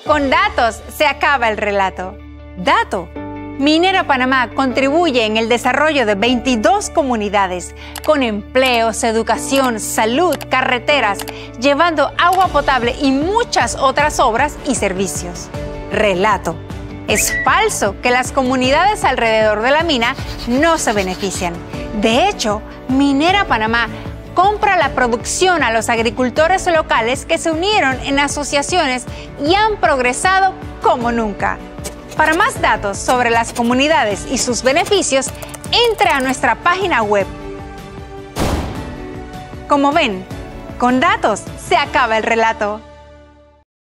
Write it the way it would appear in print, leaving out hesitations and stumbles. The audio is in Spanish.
Con datos se acaba el relato. Dato. Minera Panamá contribuye en el desarrollo de 22 comunidades con empleos, educación, salud, carreteras, llevando agua potable y muchas otras obras y servicios. Relato. Es falso que las comunidades alrededor de la mina no se benefician. De hecho, Minera Panamá compra la producción a los agricultores locales que se unieron en asociaciones y han progresado como nunca. Para más datos sobre las comunidades y sus beneficios, entre a nuestra página web. Como ven, con datos se acaba el relato.